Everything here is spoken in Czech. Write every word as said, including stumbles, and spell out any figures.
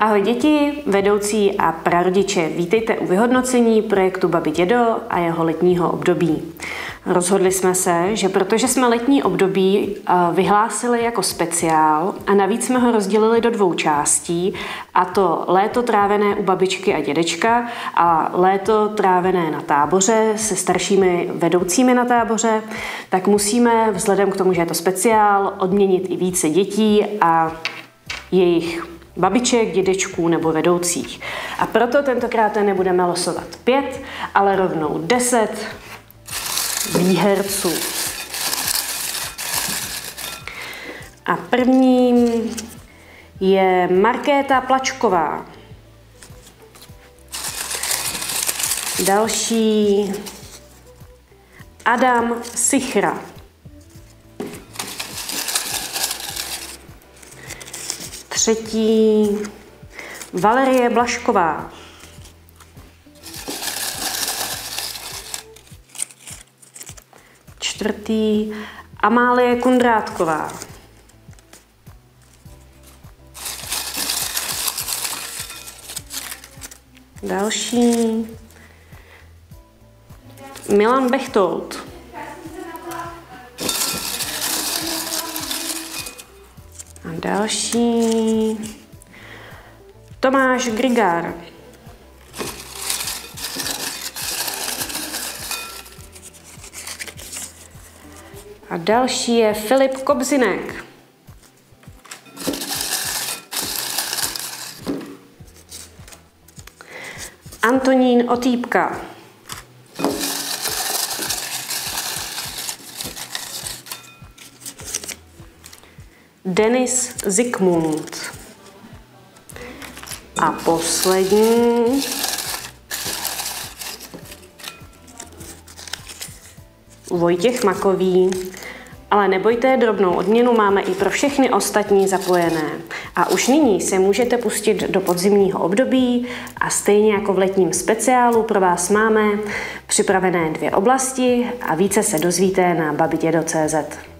Ahoj děti, vedoucí a prarodiče, vítejte u vyhodnocení projektu Babi dědo a jeho letního období. Rozhodli jsme se, že protože jsme letní období vyhlásili jako speciál a navíc jsme ho rozdělili do dvou částí, a to léto trávené u babičky a dědečka a léto trávené na táboře se staršími vedoucími na táboře, tak musíme vzhledem k tomu, že je to speciál, odměnit i více dětí a jejich babiček, dědečků nebo vedoucích. A proto tentokrát nebudeme losovat pět, ale rovnou deset výherců. A prvním je Markéta Plačková. Další Adam Sichra. Třetí Valerie Blašková. Čtvrtý Amálie Kundrátková. Další Milan Bechtold. A další Tomáš Grigár. A další je Filip Kobzinek. Antonín Otýpka. Denis Zikmund. A poslední Vojtěch Makový. Ale nebojte, drobnou odměnu máme i pro všechny ostatní zapojené. A už nyní se můžete pustit do podzimního období a stejně jako v letním speciálu pro vás máme připravené dvě oblasti a více se dozvíte na babi dědo tečka cé zet.